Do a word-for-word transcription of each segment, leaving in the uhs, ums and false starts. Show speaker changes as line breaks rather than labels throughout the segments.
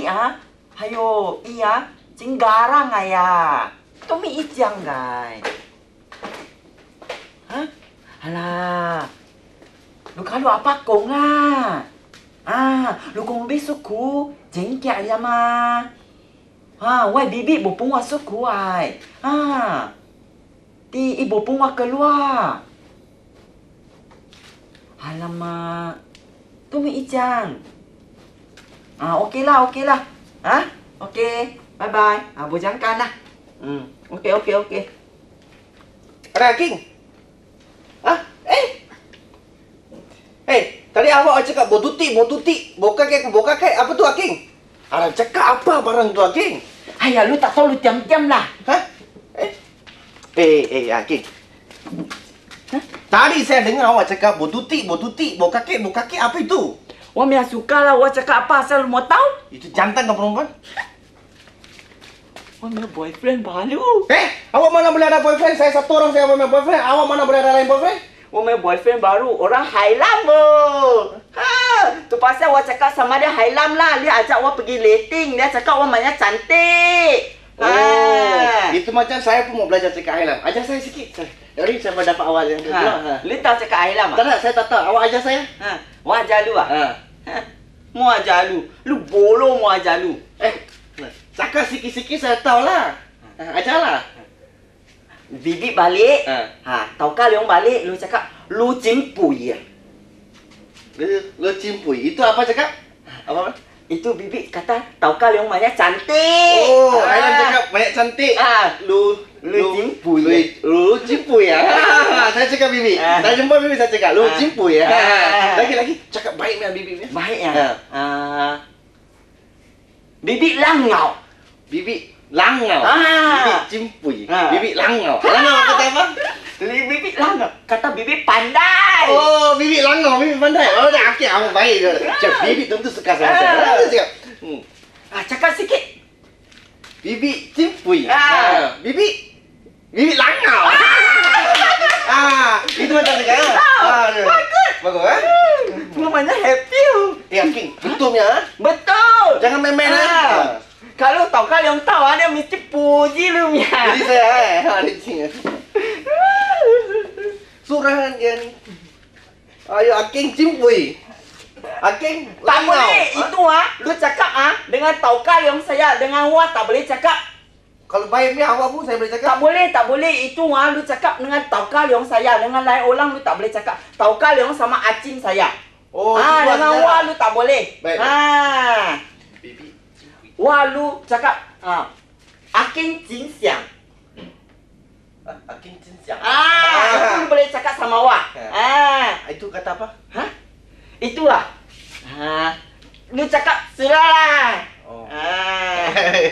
Bibi ah, hayo iya, cinggarang ayah. Tomi ijang guys. Hah? Alah. Lu kalau apa kong ah? Ah, lu kong besuku, jengkel aja mah. Ah, wai bibi bopung wa suku ai. Ah. Ti ibu pung wa keluar. Alamak. Tomi ijang. Ah, okeylah, okeylah. Ah, okey. Bye bye. Ah, bujangkan lah. Hmm. Okey, okey, okey.
Ada King? Hah? Eh? Eh, tadi awak cakap bau tuti, bau tuti, bau kakek, bau kakek. Apa tu King? Ada cakap apa barang tu King?
Ayah, lu tak tahu lu diam-diam lah.
Hah? Eh? Eh, eh, King. Hah? Tadi saya dengar awak cakap bau tuti, bau tuti, bau kakek, bau kakek. Apa itu?
Wah, Mia suka lah. Wah, cakap apa asal lu mau tahu?
Itu jantan ke perempuan?
Wah, Mia boyfriend baru.
Eh, awak mana boleh ada boyfriend? Saya satu orang saya punya boyfriend. Awak mana boleh ada lain boyfriend?
Wah, Mia boyfriend baru. Orang Hailam bu. Ha, tu pasal wah cakap sama dia Hailam lah. Dia ajak wah pergi dating. Dia cakap wah mainnya cantik.
Oh,
Ha.
itu macam saya pun mau belajar cakap Hailam. Ajar saya sikit. Jadi saya dapat awal yang kedua.
Ha.
Ha.
Lu tahu cakap Hailam
Tak
ah?
nak, saya tak tahu. Awak ajar saya.
Ha. Wah ajar lu ah?
Ha.
Ha. Mau ajar lu. Lu bolo mau ajar lu.
Eh, cakap sikit-sikit saya tahu lah. Ha, ajarlah.
Bibi balik.
Ha.
Ha, tahukah Leong balik lu cakap lu cimpui.
Lu, lu cimpui. Itu apa cakap? Apa?
Itu bibi kata tahukah Leong mainnya cantik.
Oh,
Ha.
Hailam cakap banyak cantik.
Ah.
Lu,
Lu cimpui.
Lu, lu cimpui ya. Saya cakap bibi.
Ah.
Saya jumpa bibi saya cakap lu
Ah.
cimpui ya.
Ah.
Lagi-lagi cakap baik dengan bibi ni.
Baik ya.
Ha.
Ah. Bibi langau.
Bibi langau.
Ah.
Bibi cimpui.
Ah.
Bibi langau. Langau kata apa?
Bibi langau. Kata bibi pandai.
Oh, bibi langau, bibi pandai. Oh, dah okey, awak baik ke. Cakap bibi tentu suka sama saya.
Ah.
Saya cakap. Hmm.
Ah, cakap sikit.
Bibi cimpui.
Ah.
Bibi bibi langau. Ah, itu macam cakap.
Ah, bagus.
Bagus eh?
Namanya happy.
Ya, King, betulnya. ah?
Betul.
Jangan main-main
Ah.
ah.
Kalau tahu kau yang tahu dia mesti puji lu ya.
Jadi saya eh, ada cing. Surahan dia ni. Ayo Aking cimpui. Aking
Tak
langau.
boleh. Itu ah, lu cakap ah dengan tahu kau yang saya dengan wah tak boleh cakap.
Kalau baik ni awak pun saya boleh
Tak
cakap.
boleh, tak boleh. Itu ah lu cakap dengan tahu kau yang saya dengan lain orang lu tak boleh cakap. Tahu kau yang sama acing saya.
Oh,
ah
itu
dengan
saja.
wah lu tak boleh.
Baik, baik.
Ah.
Bibi cimpui.
Wah lu cakap ah Aking jin xiang.
Ah, Aking cincang.
Ah, itu lu boleh cakap sama wah. Ah.
Itu kata apa?
Hah? Itu ah. Ha. Lu cakap sudah lah.
Oh.
Ah.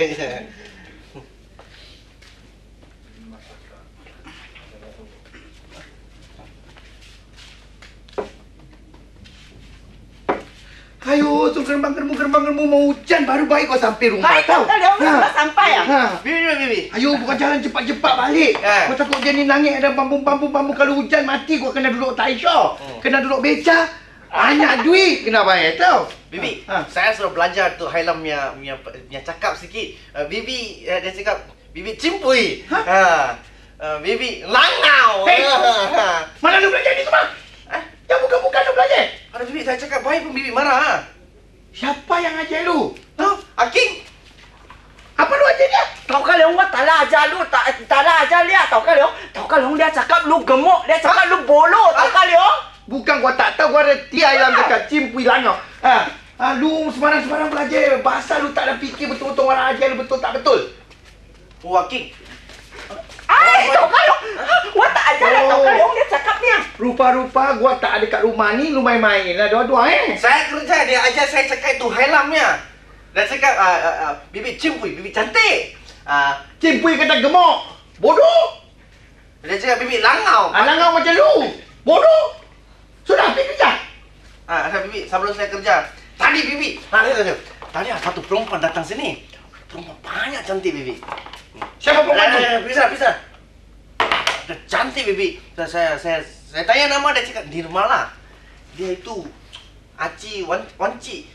Ayo, tu gerbang gerbang gerbang gerbang mau hujan baru baik kau sampai rumah
Hai, kau dah dah sampai ah.
Ha. Bibi, bibi, bibi. Ayo bukan jalan cepat-cepat balik.
Ha.
Kau takut dia ni langit ada bambu-bambu-bambu kalau hujan mati kau kena duduk taisha.
Hmm.
Kena duduk beca. Banyak duit kena bayar tau.
Bibi,
Ha.
saya suruh belajar tu Hailam punya punya punya cakap sikit. Uh, Bibi uh, dia cakap Bibi cimpui.
Ha?
Ha. Uh, Bibi langau.
Hey!
Ha.
Mana lu belajar ni semua?
Eh?
Yang bukan-bukan lu belajar.
Ada Bibi saya cakap baik pun Bibi marah. Ha.
Siapa yang ajar lu?
Tu, Aking.
Apa lu ajar dia?
Tahu kau Leong wah tak lah ajar lu, tak tak lah ajar dia. Tahu kau Leong, tahu kau Leong dia cakap lu gemuk, dia cakap lu bolo. Tahu kau Leong?
Bukan gua tak tahu, gua ada tiai dalam dekat cimpui langau. Ha. Ha, lu sembarang-sembarang belajar. Bahasa lu tak ada fikir betul-betul orang ajar lu betul tak betul.
Oh, Aking.
Ai, tahu kau Leong. Wah tak ajar lah tahu kau
Oh.
Leong dia cakap ni.
Rupa-rupa gua tak ada kat rumah ni, lu main-main lah dua-dua eh.
Saya kerja dia ajar saya cakap itu Hailamnya. Dia cakap uh, uh, uh, Bibi cimpui, Bibi cantik. Uh,
Cimpui kata gemuk. Bodoh.
dia cakap Bibi langau.
Alang kau macam lu. Bodoh. Sudah pergi kerja.
Ah, ada Bibi sebelum saya kerja. Tadi Bibi, nah, lihat, lihat. Tadi ada satu perempuan datang sini. Perempuan banyak cantik Bibi.
Siapa perempuan tu?
Eh, bisa, bisa. Dia cantik Bibi. Saya, saya, saya, saya tanya nama dia cakap Nirmala. Dia itu Aci Wan, Wanci.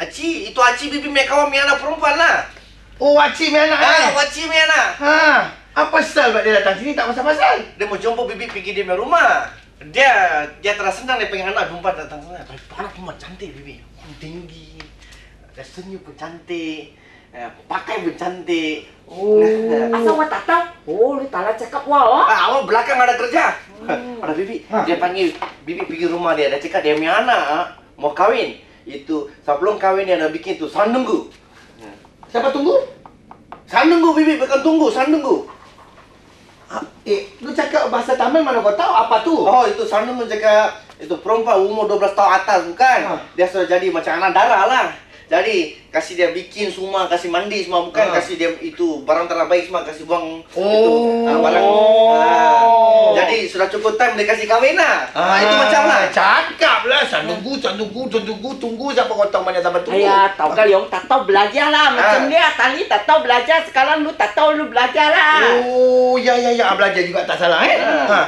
Aci, itu Aci bibi punya kawan punya anak perempuan lah.
Oh, Acik punya anak eh?
Ah, Aci punya anak.
Ha, apa pasal buat dia datang sini tak pasal-pasal?
Dia mau jumpa bibi pergi dia punya rumah. Dia dia terasa senang dia pengen anak perempuan datang sana. Tapi anak perempuan cantik bibi. Tinggi. Dia senyum pun cantik. Eh, pakai pun cantik.
Oh, asal awak tak tahu? Oh, lu tak lah cakap wah. Oh.
Ah, awak belakang ada kerja.
Hmm.
Ada bibi.
Ha.
Dia panggil bibi pergi rumah dia. Dia cakap dia punya anak ah, mau kahwin. Itu sebelum kahwin dia nak bikin tu sandunggu.
Siapa tunggu?
Sandunggu bibi, bukan tunggu, sandunggu.
Ha, eh, lu cakap bahasa Tamil mana kau tahu apa tu?
Oh, itu sandunggu cakap itu perempuan umur dua belas tahun atas bukan?
Ha.
Dia sudah jadi macam anak darah lah. Jadi kasih dia bikin semua, kasih mandi semua bukan,
Ha.
kasih dia itu barang terbaik semua kasih buang
Oh.
itu ah, barang. Ah. Jadi sudah cukup time dia kasih kahwin lah. Ah, itu macam lah.
Cakap lah, sandunggu, sandunggu, tunggu, tunggu siapa kau tahu mana sampai tunggu.
Ayah, tahu kali yang tak tahu belajar lah. Macam
Ah.
dia tadi tak tahu belajar. Sekarang lu tak tahu lu belajar lah.
Oh, ya ya ya, belajar juga tak salah eh.
Ha.
Ha.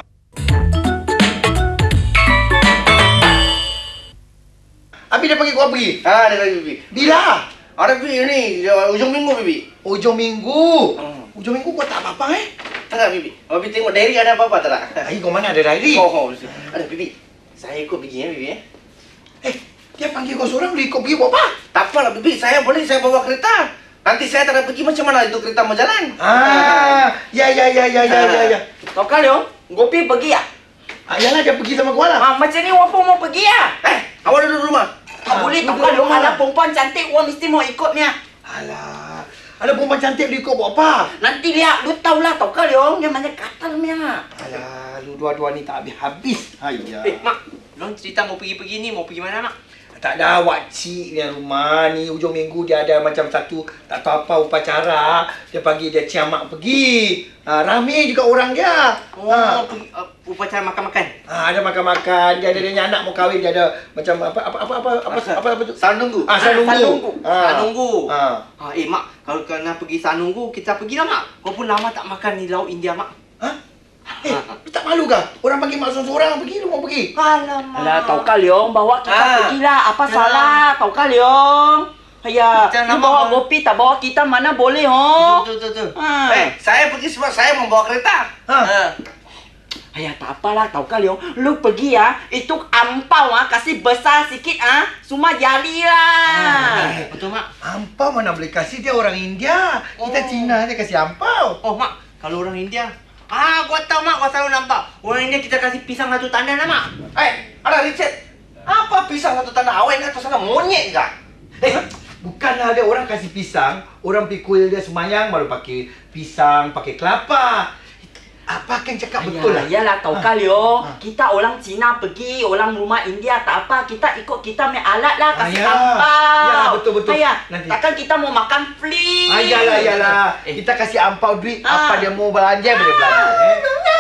Abi dia panggil kau pergi.
Ah, dia kata bibi.
Bila?
Ada bibi ni ujung minggu bibi.
Ujung minggu.
Hmm.
Ujung minggu kau tak apa-apa eh?
Tengah bibi. Oh, bibi tengok diary ada apa-apa tak?
Ai, kau mana ada diary?
Oh, oh, ada bibi. Saya ikut pergi ya bibi ya.
Eh, dia panggil kau seorang, lu ikut pergi buat apa?
Tak apalah bibi, saya boleh saya bawa kereta. Nanti saya tak ada pergi macam mana itu kereta mau jalan.
Ah, ya ya ya ya ya ya ya.
Tahu kali yang Gopi pergi ya?
Ah, yalah dia pergi sama kau lah.
Ah, macam ni wapun mau pergi ya?
Eh, awak duduk rumah.
Tak
Ah,
boleh, tak
duduk
kali yang
rumah.
ada perempuan cantik, wah mesti mau ikutnya.
Alah, ada perempuan cantik lu ikut buat apa?
Nanti lihat, lu tahulah tahu kali yang yang mana katalnya.
Alah, lu dua-dua ni tak habis-habis. Hayya.
Eh, Mak, dorang cerita mau pergi-pergi ni, mau pergi mana, Mak?
Tak ada wakcik ni rumah ni ujung minggu dia ada macam satu tak tahu apa upacara. Dia panggil dia ciamak pergi. Ha, ramai juga orang dia.
Oh,
Ha.
pergi uh, upacara makan-makan.
Ha, ada makan-makan, dia ada dia anak mau kahwin, dia ada macam apa apa apa apa apa apa, apa, apa tu?
Sanunggu.
Ah, saya
Ah, saya
nunggu.
nunggu.
Ah, nunggu.
Ha.
Ah, eh, Mak, kalau kena pergi Sanunggu, kita pergilah, Mak. Kau pun lama tak makan di Laut India, Mak.
Ha? Eh, lu tak malu kah? Orang panggil mak seorang pergi, lu mau pergi?
Alamak.
Alah, tahu kali yang bawa kita
Ah.
pergilah. Apa
Ya.
salah? Tahu kali yang. Ayah,
Kita
lu
nama
bawa
apa?
Gopi tak bawa kita mana boleh, oh?
Betul, betul, betul.
Ah.
Eh, saya pergi sebab saya membawa kereta.
Ha.
Ha.
Ayah, tak apalah, tahu kali yang. Lu pergi ya, itu ampau ah, kasih besar sikit ah. Semua jali lah.
Eh, betul, Mak.
Ampau mana boleh kasih, dia orang India. Kita
Oh.
Cina dia kasih ampau.
Oh, Mak, kalau orang India, ah, gua tahu, Mak, gua selalu nampak. Orang India kita kasih pisang satu tandan lah, Mak.
Eh, ada Richard. Apa pisang satu tanah awak ingat tu sana monyet kah?
Eh, bukanlah ada orang kasih pisang, orang pikul dia semayang baru pakai pisang, pakai kelapa. Apa kan cakap betul lah.
Ayalah, tahu
Ha.
kali oh.
Ha.
Kita orang Cina pergi, orang rumah India tak apa. Kita ikut kita punya alat lah, kasih
Ayah.
ampau.
Ya, betul-betul.
Ayah,
Nanti.
takkan kita mau makan free.
Ayalah, ayalah.
Eh.
Kita kasih ampau duit,
Ah.
apa dia mau belanja, boleh belanja. Eh.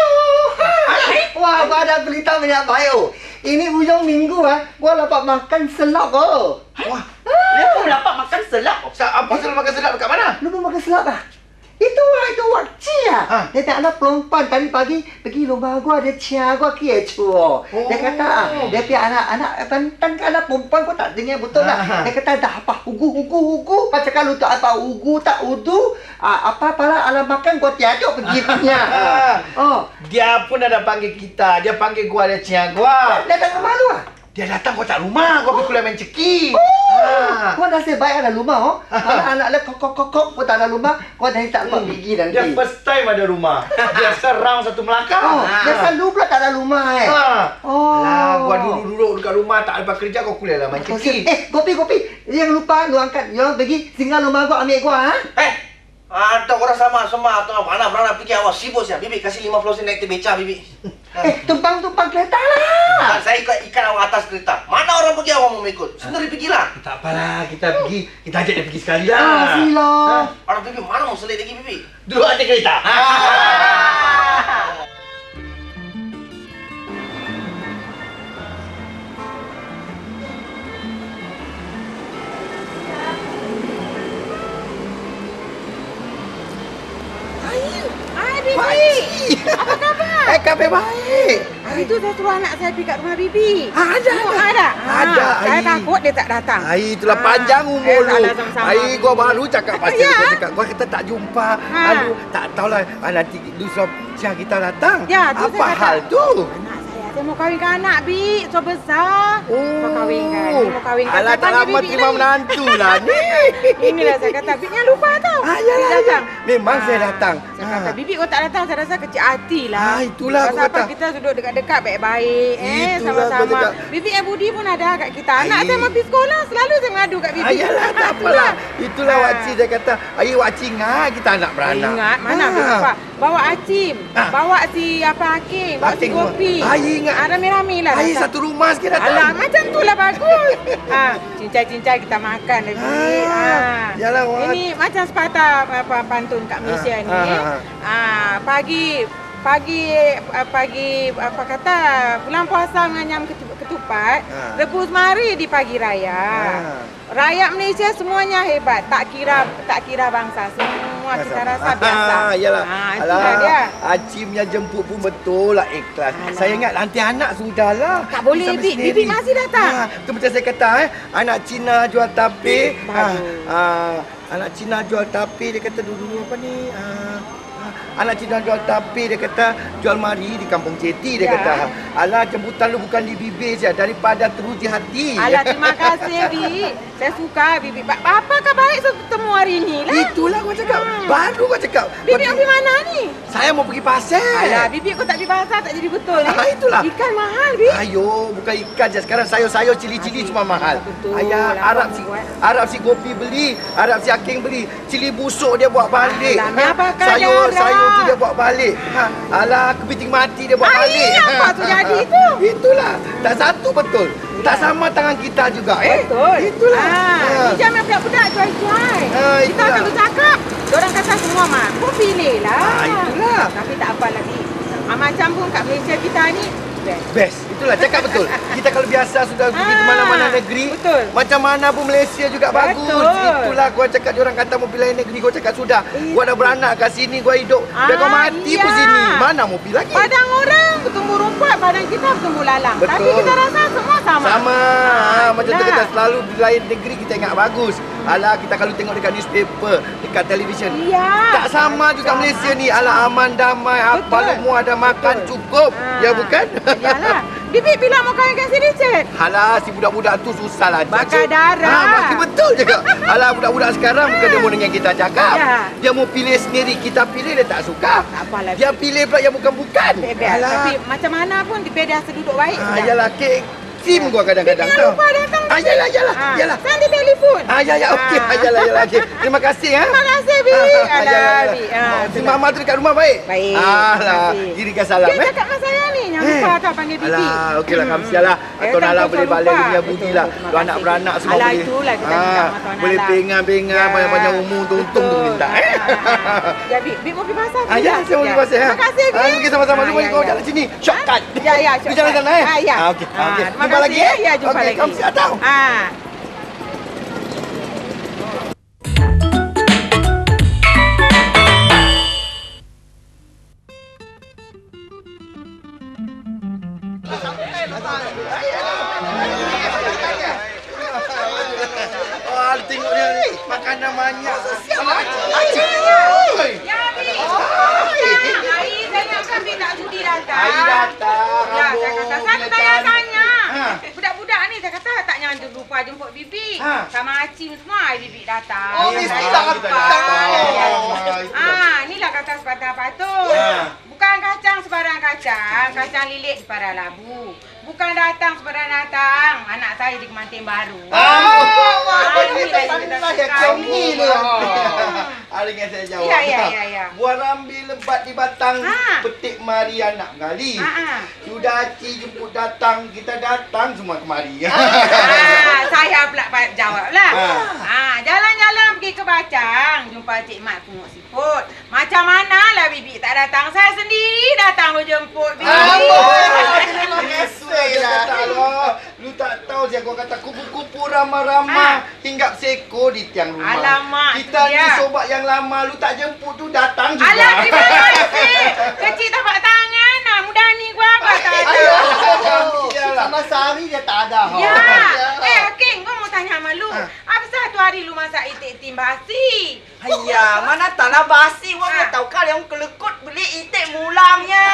Wah, gua ada berita banyak baik oh. Ini ujung minggu ah, gua dapat makan selap oh.
Wah,
Dia pun dapat makan selap.
sa- apa selalu makan sedap dekat mana?
Lu mau makan selap ah? Itu ah, itu wakci ah.
Ah.
Dia tak ada perempuan tadi pagi pergi rumah gua, dia cia gua kiecu. Oh. Dia kata ah, dia pi anak-anak bantan kan anak perempuan gua tak dengar betul lah.
Ah.
Dia kata dah apa ugu ugu ugu, macam kalau tak apa ugu tak udu, ah, apa pala alam makan gua tiada pergi punya.
Ah.
Oh.
Dia pun ada panggil kita, dia panggil gua, dia cia gua.
Datang rumah lu ah?
Dia datang kau tak rumah, gua pergi kuliah main ceki.
Oh,
Ah.
kau dah sebaik ada rumah oh. Anak-anak le kok kok kok kok kau tak ada rumah, kau dah tak apa pergi nanti.
Dia first time ada rumah. Dia serang satu Melaka.
Oh,
Ah.
dia selalu pula tak ada rumah eh.
Ha.
Oh.
Alah, gua duduk-duduk dekat rumah tak ada kerja, kau kuliah lah main
Oh,
ceki.
eh, kopi kopi. Yang lupa lu angkat, yang pergi singgah rumah gua ambil gua ha.
Eh, ada orang sama sama atau mana berana pergi awak sibuk ya. Bibi kasih lima puluh sen naik beca bibi.
Eh, tumpang-tumpang kereta lah.
Ah, saya ikut ikan awak atas kereta. Mana orang pergi awak mau ikut? Sendiri pergilah.
Tak apalah, kita pergi, kita ajak dia pergi sekali lah.
Ah, sila.
Orang bibi mana mau selit lagi bibi?
Duduk atas kereta.
Hai, Bibi. Apa khabar? Eh, khabar baik.
Hari tu saya suruh anak saya pergi kat rumah Bibi.
Ah, ada,
Tengok
ada.
ada.
Ada,
Ha, saya
Ai.
takut dia tak datang.
Ai, itulah
Ah,
panjang umur
eh,
lu.
salah sama-sama.
Ai, gua baru cakap pasal
Ya.
gua cakap. Gua kita tak jumpa.
Ha.
Aduh, tak tahulah ah, nanti lu suruh siang kita datang.
Ya, tu
Apa
saya kata.
hal tu?
Anak saya, saya mau kahwinkan anak, Bi. So besar.
Oh.
Mau kahwinkan. Ni mau kahwinkan.
Alah,
Saya
tak
panggil
lama
Bibi
terima
lagi.
menantu lah ni.
Inilah saya kata, Bibi jangan lupa tau.
Ah,
Bibi
yalah,
datang.
yalah. Memang saya datang.
Saya
Ah.
kata, Bibi kau tak datang, saya rasa kecil hati lah.
Ah, itulah aku
Pasal apa
kata.
kita duduk dekat-dekat baik-baik. Eh,
Itulah aku
sama-sama.
cakap.
Bibi eh Budi pun ada kat kita. Anak
Ai.
saya mau pergi sekolah, selalu saya mengadu kat Bibi.
Ayalah, tak
Ah,
apalah. Itulah
Ah.
wakcik dia kata, ayo wakcik ingat kita anak beranak.
Ingat mana
Ah.
Habis apa? Bawa Acim,
Ah.
bawa si apa Hakim, bawa si
Hakim
Gopi.
semua. Ah, ingat.
Ah, rame-rame lah.
Ayo
datang.
satu rumah sikit datang.
Alah, macam tu lah bagus. ha, cincai-cincai kita makan lagi.
Ah,
Ah.
yalah, Wak.
Ini macam sepatah apa pantun kat Malaysia
Ah,
ni.
ah, ah.
Ah, pagi pagi ah, pagi apa kata bulan puasa menganyam ketu- ketupat,
Ah.
rebus mari di pagi raya.
Ah.
Rakyat Malaysia semuanya hebat, tak kira tak kira bangsa, semua kita rasa biasa.
Ah, yalah.
Ah, itulah dia.
Acim yang jemput pun betul lah ikhlas.
Alah.
Saya ingat nanti anak sudahlah.
Tak boleh,
Sampai
Bi.
sendiri.
Bibi masih datang.
Ah, tu macam saya kata eh, anak Cina jual tape. Ah,
Bagus.
ah, anak Cina jual tape dia kata dulu apa ni? Ah, ah, anak Cina jual tape dia kata jual mari di Kampung Ceti dia
Ya.
kata. Alah jemputan lu bukan di bibir saja daripada terus di hati.
Alah, terima kasih, Bi. Saya suka, Bibi. Ba- Apakah baik bertemu hari ini lah?
Itulah gua cakap.
Hmm.
Baru gua cakap.
Bibi
Gua-
nak pergi mana ni?
Saya mau pergi pasar.
Alah, Bibi kau tak pergi pasar, tak jadi betul eh.
Ah, itulah.
Ikan mahal, Bi.
Ayo, bukan ikan je. Sekarang sayur-sayur cili-cili
Adik,
semua mahal.
betul.
Ayah,
Lah,
Arab
kau
si
buat.
Arab si Gopi beli, Arab si Aking beli. Cili busuk dia buat balik.
Alah, ni apakah
sayur
dia,
sayur tu
Arab?
dia buat balik. Ha, alah, kepiting mati dia buat
Ai,
balik.
apa tu jadi tu?
Itulah. Tak satu betul. Tak sama tangan kita juga eh.
Betul.
Itulah.
Ah,
Ha.
ni jangan budak-budak jual-jual.
Ah,
Kita
itulah.
akan bercakap. Diorang kata semua mah, kau pilih lah.
Ah, itulah.
Tapi tak apa lagi. Ah, macam pun kat Malaysia kita ni, best.
Best. Itulah cakap betul. Kita kalau biasa sudah pergi ke
Ah,
mana-mana negeri,
betul.
macam mana pun Malaysia juga bagus.
Betul.
Itulah gua cakap diorang kata mau pilih negeri, gua cakap sudah.
Itu.
Gua dah beranak kat sini, gua hidup. Biar kau
Ah,
mati
iya.
pun sini. Mana mau pilih lagi?
Padang orang bertumbuh rumput, padang kita bertumbuh lalang.
Betul.
Tapi kita rasa semua sama.
Sama.
Ah,
Ah, macam tu
itulah.
kita selalu di lain negeri kita ingat bagus. Alah, kita kalau tengok dekat newspaper, dekat televisyen.
Iya.
Tak sama juga
Sama.
Malaysia ni. Alah, aman, damai, apa
Betul.
semua ada makan
Betul.
cukup.
Ah,
Ya bukan?
Iyalah. Bibi bilang mau kahwin kat si Richard.
Alah, si budak-budak tu susah lah.
Bakar
Cik.
darah.
Ah, masih betul juga. Alah, budak-budak sekarang bukan dia mau dengan kita cakap.
Ya.
Dia mau pilih sendiri. Kita pilih dia tak suka.
Tak apalah.
Dia pilih pula yang bukan-bukan.
Bebel. Tapi macam mana pun beda seduduk baik.
Ah,
sudah.
yalah, kek. Sim gua kadang-kadang
Bibi jangan lupa datang.
Ah, yalah, yalah,
Ah,
yalah.
Saya ada telefon.
Ah, ya, ya, okey.
Ah.
Ah, yalah, yalah, okey. Terima kasih, ha.
Terima kasih, Bi.
Ah,
Alah,
yalah,
Bi.
yalah.
Ah,
Oh, si
sudah.
Mama tu dekat rumah baik?
Baik.
Alah,
terima kasih.
dirikan salam,
Dia
eh.
cakap dengan saya ni. Jangan lupa tau panggil Bibi.
Alah, okeylah,
Hmm.
kami sialah.
Eh,
Atau
tak
Nala
usah
boleh
lupa.
balik dunia
Betul,
budi lah.
terima
Dua anak
kasih.
beranak semua
Alah,
boleh.
itulah kita minta
Ah,
sama Tuan
boleh
Nala.
pengang-pengang,
Ya.
banyak-banyak umur, untung-untung tu minta, eh.
Ah, ah. Ya, Bi. Bi mau pergi pasar.
Ah, ya, saya mau pergi pasar, ha.
Terima kasih, Bi.
Ah, pergi sama-sama.
Ah,
Lu boleh
ya,
kau
ya.
jalan sini. Shortcut.
Ya, ya.
Pergi jalan sana, eh.
Ah, ya.
Ah, okey.
Ah,
okey.
terima
Jumpa
kasih,
lagi, eh.
Ya, jumpa
Okey,
lagi.
kamu siap tahu.
Ah.
Oh, tengok dia ni. Makanan banyak. Alah, Acik. Oi.
Ya, Bi. Hari saya ingatkan Bi tak sudi datang.
Hari datang.
Ya,
Amboi,
saya kata, saya
bila
tanya-tanya.
Ha.
Budak-budak ni saya kata tak jangan lupa jemput Bibi.
Ha.
Sama Acim semua, hari Bibi datang.
Oh,
Ya,
mesti
saya
datang.
lupa.
Ya.
Ah, inilah kata sepatah patut.
Ya.
Bukan kacang sebarang kacang, kacang lilit di Para Labu. Bukan datang sebarang datang, anak saya di Kemantin Baru.
Ah,
ini lah yang kita
saya
suka
kau
ni.
ni lu.
Hmm.
Hari ni saya jawab.
Ya, ya, ya, ya.
Buat rambil lebat di batang,
Ha.
petik mari anak gali.
Ha, ha.
Sudah Acik jemput datang, kita datang semua kemari.
Ah, saya pula pa- jawab lah.
Ah.
Ah, jalan-jalan pergi ke Bacang, jumpa Cik Mat pungut siput. Macam mana lah Bibi tak datang? Saya sendiri datang menjemput Bibi.
Terima kasih lah. Lu tak tahu saya gua kata kupu-kupu ramah-ramah hinggap seekor di tiang rumah.
Alamak,
Kita
tu
ni
dia.
sobat yang lama, lu tak jemput tu datang juga.
Alah, terima kasih. Kecil tapak tangan. Nah, mudah ni gua apa tak
Ayo,
ada.
sehari dia tak ada. Ha.
Ya. Eh, Hakim, kau mau tanya sama lu. Apa satu hari lu masak itik tim basi?
Hayya, mana tanah basi. Wang
Ah.
tahu kali yang kelekut beli itik mulangnya.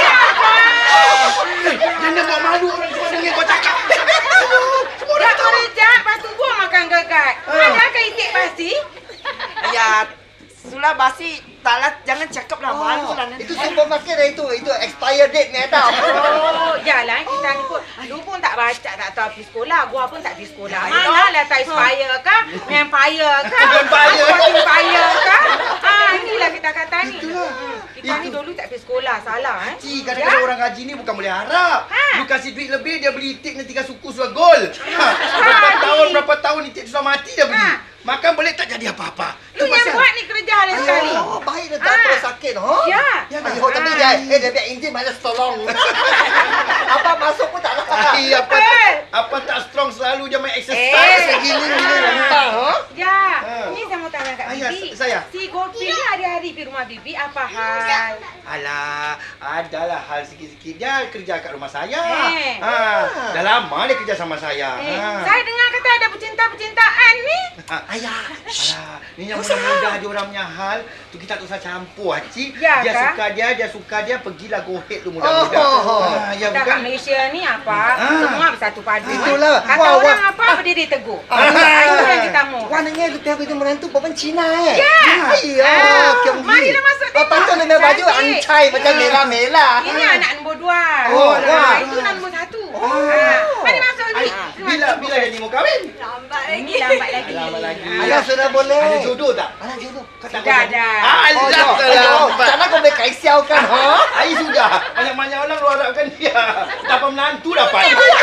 Jangan buat malu orang semua dengar kau cakap.
Tak kerja, lepas tu gua makan gegat. Ada ke itik basi?
Ya, sulah basi. Taklah, jangan cakap lah. Malu lah nanti.
Itu supermarket dah itu. Itu expire date ni ada.
Oh, jalan kita ni pun. Lu pun tak baca, tak tahu pergi sekolah. Gua pun tak pergi sekolah. Mana lah tak expire kah? Vampire kah?
Vampire.
Vampire kah? Ah, inilah kita kata ni.
Itulah.
Hmm, Kita ni dulu tak pergi sekolah. Salah eh.
Cik, kadang-kadang orang gaji ni bukan boleh harap.
Ha.
Lu kasih duit lebih, dia beli itik nanti tiga suku sudah gol. Ha. Berapa
Ha,
tahun,
Cik.
berapa tahun itik tu sudah mati dah beli.
Ha.
Makan boleh tak jadi apa-apa.
Lu yang buat ni kerja lain sekali.
Oh, baik dah tak
Ah.
terus sakit. Ha?
Ya.
Ya, Ayo, tapi dia, eh, dia biar Injil malas tolong. Apa masuk pun tak ada.
Ai, apa
Eh.
apa tak strong selalu dia main
Eh.
exercise segini-gini rentang, ha?
Ya,
Ha.
ni saya mau tanya kat
Ayah,
Bibi.
saya.
Si Gopi ni hari-hari pergi rumah Bibi apa hal?
Alah, adalah hal sikit-sikit dia kerja kat rumah saya.
Eh.
Ha, dah lama dia kerja sama saya.
Eh,
Ha.
saya dengar kata ada percinta-percintaan ni.
Ha.
Ayah.
Alah, ni yang mudah-mudah dia orang punya hal tu kita tak usah campur, Cik.
Ya,
dia
kah?
suka dia, dia suka dia, pergilah go ahead tu mudah-mudah.
Oh.
Ha, ya
Kita kat
bukan.
Malaysia ni apa?
Ah.
Semua bersatu padu.
Itulah.
Kata
Wah,
orang
wah.
apa berdiri teguh.
Ah.
Ah, itu yang kita mau.
Warnanya lu tiap itu menantu perempuan Cina eh.
Ya.
Iya,
Ah,
Kyung Gi.
marilah masuk tengok.
Lepas tu dia punya baju
Cantik.
ancai macam merah-merah.
Ini anak nombor dua.
Oh,
Ah,
wah.
itu nombor satu.
Oh.
Ah, mari masuk lagi.
Ha, bila bila jadi mau kahwin?
Lambat lagi. Lambat lagi.
Lambat lagi.
Ayah sudah boleh.
Ada jodoh tak?
Alah jodoh.
Kau tak
Sudah
boleh.
ada.
Alah,
Oh, jodoh.
selamat.
Sana kau boleh kaisiau kan, ha?
Ai sudah. Banyak-banyak orang lu harapkan dia. Dapat menantu dapat.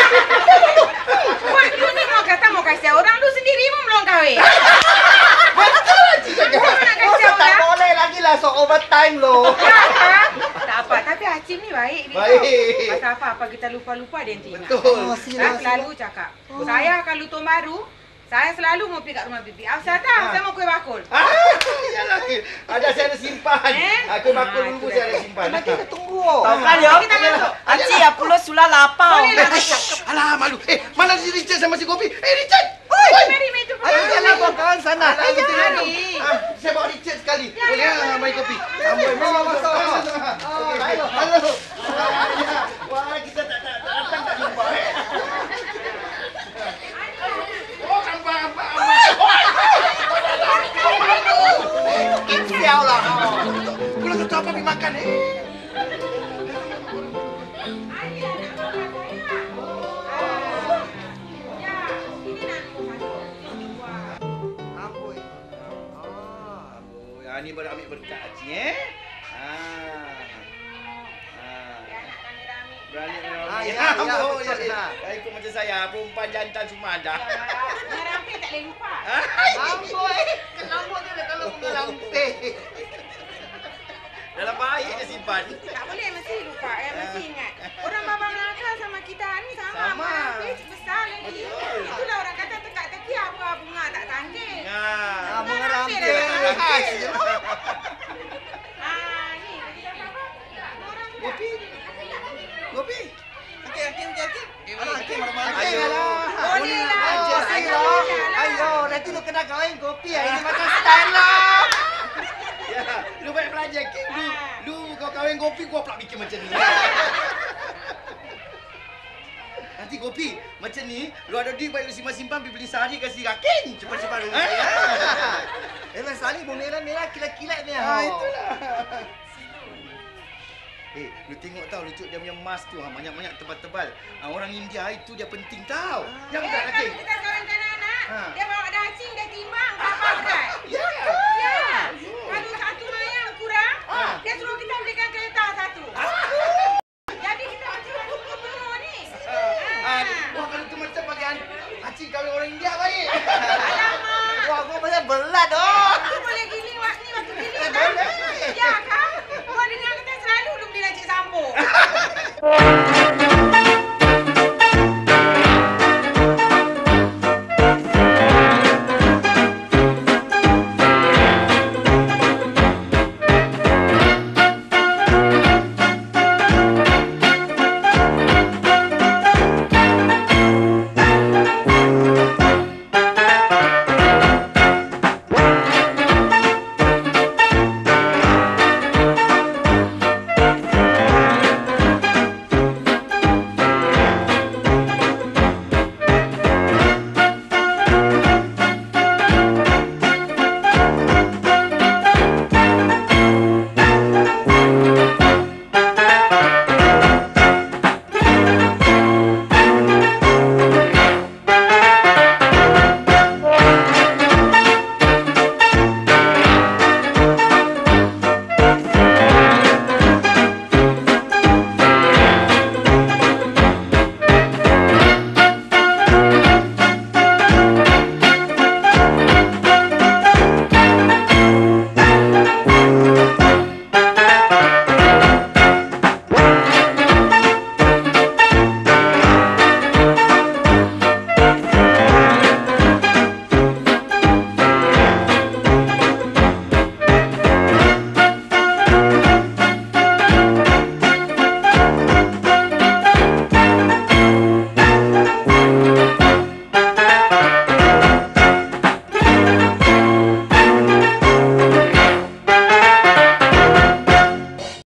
Buat lu ni mau kata mau kasih orang, lu sendiri pun belum kahwin.
Betul.
Kau nak
Oh,
kasih
tak
orang?
boleh lagi lah so overtime lo.
Ya, kan? Tak apa, tapi Hacim ni baik dia.
Baik.
tahu. Pasal apa-apa kita lupa-lupa dia nanti ingat.
Betul.
Oh,
Saya
sila,
selalu cakap, saya kalau tahun baru, saya selalu mau pergi kat rumah Bibi. Asal tak,
Ha.
saya mau kuih bakul.
Ah, yalah. Ada saya ada simpan.
Eh?
Aku bakul
Ah,
dulu
itu
saya
dah.
ada simpan.
Nanti kita tunggu.
Tahu kan ya?
Kita masuk.
Acik, ya pula sulah lapar.
Boleh lah.
Alah, malu. Eh, mana si Richard sama si Gopi? Eh, Richard!
Oi, mari meja
Ayo jalan kawan-kawan sana.
Alah, betul.
mari.
Ah, saya bawa Richard sekali.
Ya,
Boleh
ya,
lah,
boleh,
main
ya.
kopi.
Ya,
Amboi,
ya.
masuk,
Oh,
masuk.
masuk.
Okey.
Oh, halo.
Halo. Ah, ya. Wah, kita tak tak tak datang tak jumpa. eh. Oh, nampak, nampak, nampak.
Kaisiau lah.
Kau nak tahu apa pergi makan eh?
Amboi.
Ah, oh, ni baru ambil berkat Cik eh. Ah. Ah. Berani
Ah,
berani.
ya, ya,
Oh,
betul,
ya.
ya.
Saya ikut macam saya, perempuan jantan semua ada.
Merampi tak boleh lupa.
Amboi. Kenapa dia dah kalau mengalampe?
Dalam baik dia simpan.
Tak boleh mesti lupa, eh, mesti ingat. Orang babang nakal sama kita ni sama.
Sama.
Merampi besar lagi.
Betul.
Itulah orang kata tekak-teki apa bunga tak tangkil.
Ah.
Ah, mengerampe.
Merampi.
Ah,
Ah, ni. kita apa? Orang muda.
Gopi. Gopi. Okey, okey, okey, okey. Alah, okey, mana-mana.
Okey, alah.
Boleh lah.
Oh,
Ajar,
ayo.
ajar, ajar.
Ayo, nanti lu kena kahwin kopi ah. Ini macam style lah.
Ya, lu baik belajar King. Lu, lu kau kahwin Gopi, gua pula bikin macam ni. Nanti Gopi, macam ni, lu ada duit baik lu simpan-simpan pergi beli sehari kasih Rakin. Cepat-cepat lu. Eh?
Memang sari merah-merah kilat-kilat ni.
Ah, itulah. Eh, lu tengok tau lucu dia punya mask tu, ha, banyak-banyak tebal-tebal. Ha, orang India itu dia penting tau. Yang
Eh,
tak
kalau
Rakin.
kita kahwinkan anak,
Ha.
dia bawa dacing, dia timbang, berapa berat?
Ya.